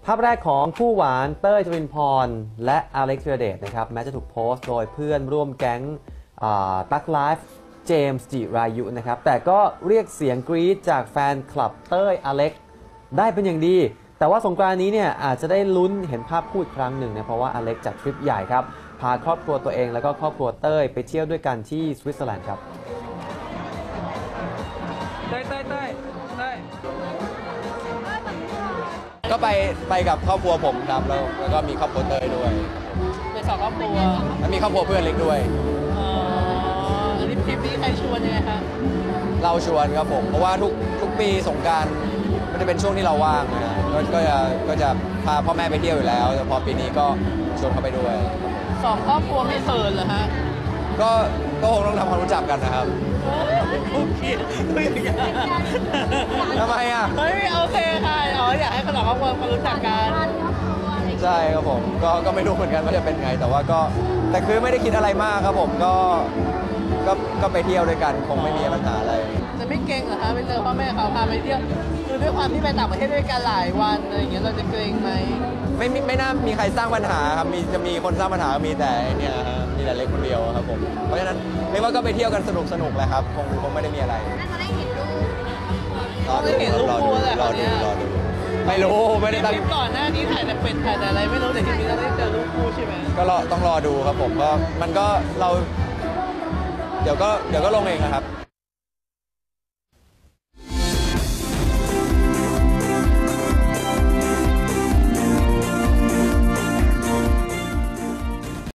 ภาพแรกของคู่หวานเต้ยจรินพรและอเล็กซ์ธีรเดชนะครับแม้จะถูกโพสต์โดยเพื่อนร่วมแก๊งตั๊กไลฟ์เจมส์จิรายุนะครับแต่ก็เรียกเสียงกรี๊ดจากแฟนคลับเต้ยอเล็กซ์ได้เป็นอย่างดีแต่ว่าสงกรานต์นี้เนี่ยอาจจะได้ลุ้นเห็นภาพคู่อีกครั้งหนึ่งนะเพราะว่าอเล็กซ์จัดทริปใหญ่ครับพาครอบครัวตัวเองแล้วก็ครอบครัวเต้ยไปเที่ยวด้วยกันที่สวิตเซอร์แลนด์ครับเต้ยก็ไปกับครอบครัวผมครับแล้วก็มีครอบครัวเต้ยด้วยเป็นสองครอบครัวแล้วมีครอบครัวเพื่อนเล็กด้วยอันนี้ทริปนี้ใครชวนยังไงคะเราชวนครับผมเพราะว่าทุกปีสงกรานต์มันจะเป็นช่วงที่เราว่างนะก็จะพาพ่อแม่ไปเที่ยวอยู่แล้วแต่พอปีนี้ก็ชวนเขาไปด้วยสองครอบครัวไม่เขินเหรอฮะก็คงต้องทำความรู้จักกันนะครับโอเคทำไมอ่ะเฮ้ยโอเคค่ะอยากให้คนสองครอบครัวมารู้จักกันใช่ครับผมก็ไม่รู้เหมือนกันว่าจะเป็นไงแต่คือไม่ได้คิดอะไรมากครับผมก็ไปเที่ยวด้วยกันคงไม่มีปัญหาอะไรจะไม่เกรงเหรอคะไปเจอพ่อแม่เขาพาไปเที่ยวคือด้วยความที่ไปต่างประเทศด้วยกันหลายวันอะไรอย่างเงี้ยเราจะเกรงไหมไม่น่ามีใครสร้างปัญหาครับจะมีคนสร้างปัญหามีแต่เนี่ยมีแต่เล็กคนเดียวครับผมเพราะฉะนั้นเรียกว่าก็ไปเที่ยวกันสนุกแหละครับคงไม่ได้มีอะไรน่าจะได้เห็นรูปไม่เห็นรูปคู่เลยรอดูไม่รู้ไม่ได้ตั้งคลิปก่อนหน้านี้ถ่ายแต่เป็ดถ่ายแต่อะไรไม่รู้แต่ทีนี้เราได้เจอรูปคู่ใช่ไหมก็ต้องรอดูครับผมก็มันก็เราเดี๋ยวก็ลงเองนะครับ